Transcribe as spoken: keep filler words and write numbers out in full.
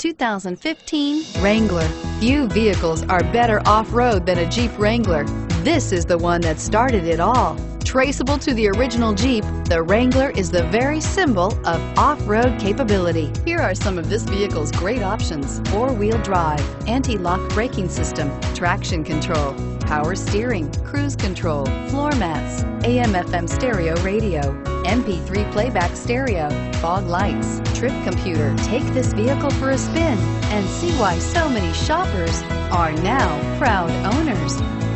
two thousand fifteen Wrangler. Few vehicles are better off-road than a Jeep Wrangler. This is the one that started it all. Traceable to the original Jeep, the Wrangler is the very symbol of off-road capability. Here are some of this vehicle's great options: four-wheel drive, anti-lock braking system, traction control, power steering, cruise control, floor mats, A M F M stereo radio, M P three playback stereo, fog lights, trip computer. Take this vehicle for a spin and see why so many shoppers are now proud owners.